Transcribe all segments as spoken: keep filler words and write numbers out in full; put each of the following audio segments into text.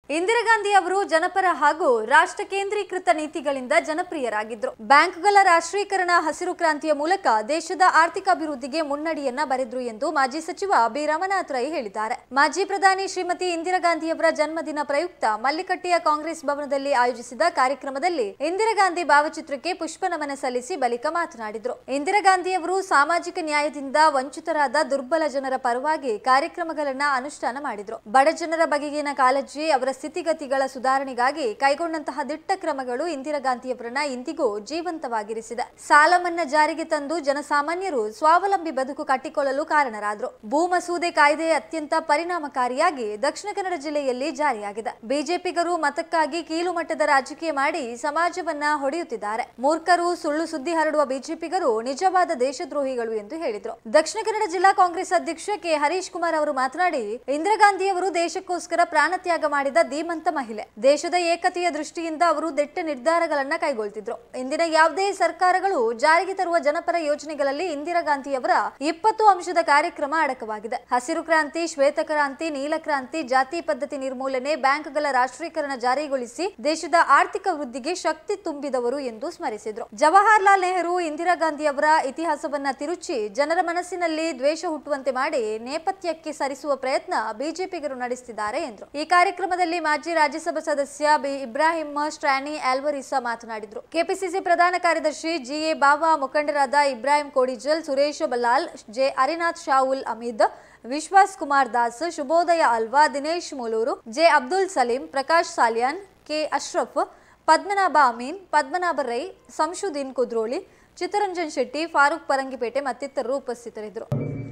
ಇಂದಿರಾ ಗಾಂಧಿ ಅವರು ಜನಪರ ಹಾಗೂ ರಾಷ್ಟ್ರ ಕೇಂದ್ರೀಕೃತ ನೀತಿಗಳಿಂದ ಜನಪ್ರಿಯರಾಗಿದ್ದರು. ಬ್ಯಾಂಕ್ಗಳ ರಾಷ್ಟ್ರೀಕರಣ, ಹಸಿರು ಕ್ರಾಂತಿಯ ಮೂಲಕ ದೇಶದ ಆರ್ಥಿಕ ಅಭಿವೃದ್ಧಿಗೆ ಮುನ್ನಡಿಯನ್ನ ಬರೆದ್ರು ಎಂದು ಮಾಜಿ ಸಚಿವ ಬಿ ರಮನಾಥ್ ರೈ ಹೇಳಿದ್ದಾರೆ. ಮಾಜಿ ಪ್ರಧಾನಿ ಶ್ರೀಮತಿ ಇಂದಿರಾ ಗಾಂಧಿಯವರ ಜನ್ಮದಿನ ಪ್ರಯುಕ್ತ ಮಲ್ಲಿಕಟ್ಟೆಯ ಕಾಂಗ್ರೆಸ್ ಭವನದಲ್ಲಿ ಆಯೋಜಿಸಿದ ಕಾರ್ಯಕ್ರಮದಲ್ಲಿ ಇಂದಿರಾ ಗಾಂಧಿ ಭಾವಚಿತ್ರಕ್ಕೆ ಪುಷ್ಪ ನಮನ ಸಲ್ಲಿಸಿ ಬಳಿಕ ಮಾತನಾಡಿದರು. ಇಂದಿರಾ ಗಾಂಧಿಯವರು ಸಾಮಾಜಿಕ ನ್ಯಾಯದಿಂದ ವಂಚಿತರಾದ ದುರ್ಬಲ ಜನರ ಪರವಾಗಿ ಕಾರ್ಯಕ್ರಮಗಳನ್ನು ಅನುಷ್ಠಾನ ಮಾಡಿದರು. ಬಡ ಜನರ ಬಗೆಗಿನ ಕಾಳಜಿ, ಅವರ ಸ್ಥಿತಿಗತಿಗಳ ಸುಧಾರಣೆಗಾಗಿ ಕೈಗೊಂಡಂತಹ ದಿಟ್ಟ ಕ್ರಮಗಳು ಇಂದಿರಾ ಗಾಂಧಿಯವರನ್ನ ಇಂದಿಗೂ ಜೀವಂತವಾಗಿರಿಸಿದೆ. ಸಾಲ ಮನ್ನಾ ಜಾರಿಗೆ ತಂದು ಜನಸಾಮಾನ್ಯರು ಸ್ವಾವಲಂಬಿ ಬದುಕು ಕಟ್ಟಿಕೊಳ್ಳಲು ಕಾರಣರಾದರು. ಭೂ ಮಸೂದೆ ಕಾಯ್ದೆ ಅತ್ಯಂತ ಪರಿಣಾಮಕಾರಿಯಾಗಿ ದಕ್ಷಿಣ ಕನ್ನಡ ಜಿಲ್ಲೆಯಲ್ಲಿ ಜಾರಿಯಾಗಿದೆ. ಬಿಜೆಪಿಗರು ಮತಕ್ಕಾಗಿ ಕೀಳು ಮಟ್ಟದ ರಾಜಕೀಯ ಮಾಡಿ ಸಮಾಜವನ್ನ ಹೊಡೆಯುತ್ತಿದ್ದಾರೆ. ಮೂರ್ಖರು, ಸುಳ್ಳು ಸುದ್ದಿ ಹರಡುವ ಬಿಜೆಪಿಗರು ನಿಜವಾದ ದೇಶದ್ರೋಹಿಗಳು ಎಂದು ಹೇಳಿದರು. ದಕ್ಷಿಣ ಕನ್ನಡ ಜಿಲ್ಲಾ ಕಾಂಗ್ರೆಸ್ ಅಧ್ಯಕ್ಷ ಕೆ ಹರೀಶ್ ಕುಮಾರ್ ಅವರು ಮಾತನಾಡಿ, ಇಂದಿರಾ ಗಾಂಧಿಯವರು ದೇಶಕ್ಕೋಸ್ಕರ ಪ್ರಾಣತ್ಯಾಗ ಮಾಡಿದ ಧೀಮಂತ ಮಹಿಳೆ. ದೇಶದ ಏಕತೆಯ ದೃಷ್ಟಿಯಿಂದ ಅವರು ದಿಟ್ಟ ನಿರ್ಧಾರಗಳನ್ನ ಕೈಗೊಳ್ತಿದ್ರು. ಇಂದಿನ ಯಾವುದೇ ಸರ್ಕಾರಗಳು ಜಾರಿಗೆ ತರುವ ಜನಪರ ಯೋಜನೆಗಳಲ್ಲಿ ಇಂದಿರಾ ಗಾಂಧಿಯವರ ಇಪ್ಪತ್ತು ಅಂಶದ ಕಾರ್ಯಕ್ರಮ ಅಡಕವಾಗಿದೆ. ಹಸಿರು ಕ್ರಾಂತಿ, ಶ್ವೇತ ಕ್ರಾಂತಿ, ನೀಲ ಕ್ರಾಂತಿ, ಜಾತಿ ಪದ್ಧತಿ ನಿರ್ಮೂಲನೆ, ಬ್ಯಾಂಕ್ಗಳ ರಾಷ್ಟ್ರೀಕರಣ ಜಾರಿಗೊಳಿಸಿ ದೇಶದ ಆರ್ಥಿಕ ವೃದ್ಧಿಗೆ ಶಕ್ತಿ ತುಂಬಿದವರು ಎಂದು ಸ್ಮರಿಸಿದರು. ಜವಾಹರ್ಲಾಲ್ ನೆಹರು ಇಂದಿರಾ ಗಾಂಧಿ ಅವರ ಇತಿಹಾಸವನ್ನ ತಿರುಚಿ ಜನರ ಮನಸ್ಸಿನಲ್ಲಿ ದ್ವೇಷ ಹುಟ್ಟುವಂತೆ ಮಾಡಿ ನೇಪಥ್ಯಕ್ಕೆ ಸರಿಸುವ ಪ್ರಯತ್ನ ಬಿಜೆಪಿಗರು ನಡೆಸುತ್ತಿದ್ದಾರೆ ಎಂದರು. ಈ ಕಾರ್ಯಕ್ರಮದಲ್ಲಿ ಮಾಜಿ ರಾಜ್ಯಸಭಾ ಸದಸ್ಯ ಬಿ ಇಬ್ರಾಹಿಂ ಸ್ಟ್ರಾನಿ ಆಲ್ವರಿಸಾ ಮಾತನಾಡಿದರು. ಕೆಪಿಸಿಸಿ ಪ್ರಧಾನ ಕಾರ್ಯದರ್ಶಿ ಜಿ ಎ ಬಾವಾ, ಮುಖಂಡರಾದ Ibrahim Kodijal, Suresh Ballal, J Arinath Shaul Ameed, Vishwas Kumar Das, Shubhodaya Alva, Dinesh Mulur, J Abdul Saleem, Prakash Saliyan, K Ashraf, Padmanabha Amin, Padmanabha Rai, Shamsuddin Kudroli, Chittaranjan Shetty, Farooq Parangipete ಮತ್ತಿತರರು ಉಪಸ್ಥಿತರಿದ್ದರು.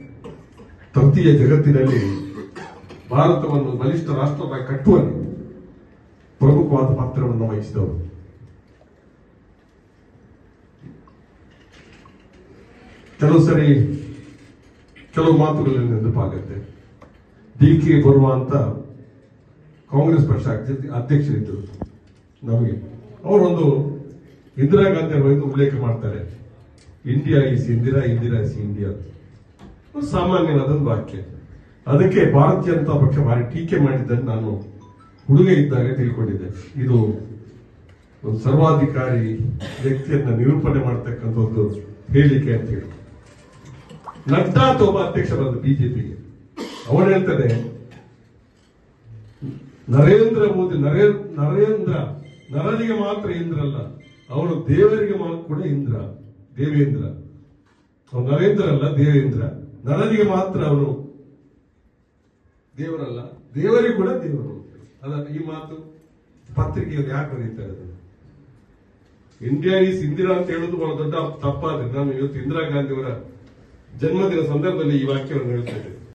ತೃತೀಯ ಜಗತ್ತಿನಲ್ಲಿ ಭಾರತವನ್ನು ಬಲಿಷ್ಠ ರಾಷ್ಟ್ರವಾಗಿ ಕಟ್ಟುವಲ್ಲಿ ಪ್ರಮುಖವಾದ ಪಾತ್ರವನ್ನು ವಹಿಸಿದವರು. ಕೆಲವು ಸರಿ ಕೆಲವು ಮಾತುಗಳಲ್ಲಿ ನೆನಪಾಗುತ್ತೆ. ಡಿ ಕೆ ಬರುವ ಅಂತ ಕಾಂಗ್ರೆಸ್ ಪಕ್ಷ ಅಧ್ಯಕ್ಷರಿದ್ದರು. ನಮಗೆ ಅವರೊಂದು ಇಂದಿರಾ ಗಾಂಧಿ ಅವರ ಉಲ್ಲೇಖ ಮಾಡ್ತಾರೆ. India is Indira, Indira is India. ಸಾಮಾನ್ಯವಾದೊಂದು ವಾಕ್ಯ. ಅದಕ್ಕೆ ಭಾರತೀಯ ಜನತಾ ಪಕ್ಷ ಭಾರಿ ಟೀಕೆ ಮಾಡಿದ್ದನ್ನು ನಾನು ಹುಡುಗ ಇದ್ದಾಗ ತಿಳ್ಕೊಂಡಿದ್ದೆ. ಇದು ಒಂದು ಸರ್ವಾಧಿಕಾರಿ ವ್ಯಕ್ತಿಯನ್ನ ನಿರೂಪಣೆ ಮಾಡತಕ್ಕಂಥ ಒಂದು ಹೇಳಿಕೆ ಅಂತ ಹೇಳಿ. ನಡ್ಡಾ ಅಂತ ಒಬ್ಬ ಅಧ್ಯಕ್ಷ ಬಂದ ಬಿಜೆಪಿಗೆ. ಅವನು ಹೇಳ್ತಾನೆ, ನರೇಂದ್ರ ಮೋದಿ ನರೇಂದ್ರ ನರೇಂದ್ರ ನರನಿಗೆ ಮಾತ್ರ ಇಂದ್ರ ಅಲ್ಲ, ಅವನು ದೇವರಿಗೆ ಕೂಡ ಇಂದ್ರ, ದೇವೇಂದ್ರ. ಅವನು ನರೇಂದ್ರ ಅಲ್ಲ, ದೇವೇಂದ್ರ. ನರನಿಗೆ ಮಾತ್ರ ಅವನು ದೇವರಲ್ಲ, ದೇವರಿಗೆ ಕೂಡ ದೇವರು. ಅದನ್ನ ಈ ಮಾತು ಪತ್ರಿಕೆಯಲ್ಲಿ ಯಾಕೆ ಬರೀತಾರೆ? ಇಂಡಿಯಾ ಈಸ್ ಇಂದಿರಾ ಅಂತ ಹೇಳೋದು ಬಹಳ ದೊಡ್ಡ ತಪ್ಪಾದ್ರೆ ನಾನು ಇವತ್ತು ಇಂದಿರಾ ಗಾಂಧಿ ಅವರ ಜನ್ಮದಿನ ಸಂದರ್ಭದಲ್ಲಿ ಈ ವಾಕ್ಯವನ್ನು ಹೇಳ್ತಾ ಇದ್ದೇನೆ.